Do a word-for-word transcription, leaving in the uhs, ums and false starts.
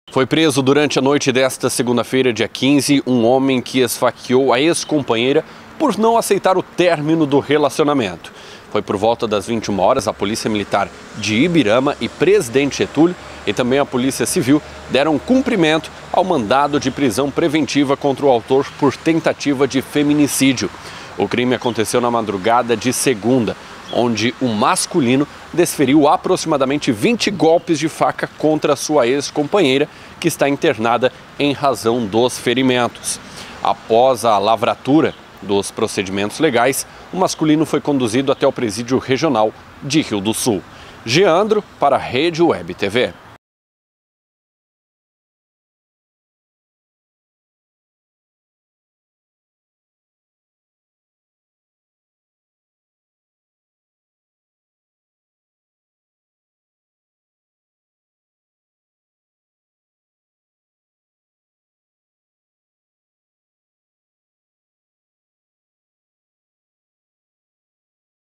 Foi preso durante a noite desta segunda-feira, dia quinze, um homem que esfaqueou a ex-companheira por não aceitar o término do relacionamento. Foi por volta das vinte e uma horas, a Polícia Militar de Ibirama e Presidente Getúlio e também a Polícia Civil deram cumprimento ao mandado de prisão preventiva contra o autor por tentativa de feminicídio. O crime aconteceu na madrugada de segunda, onde o masculino desferiu aproximadamente vinte golpes de faca contra sua ex-companheira, que está internada em razão dos ferimentos. Após a lavratura dos procedimentos legais, o masculino foi conduzido até o presídio regional de Rio do Sul. Geandro para a Rede Web T V.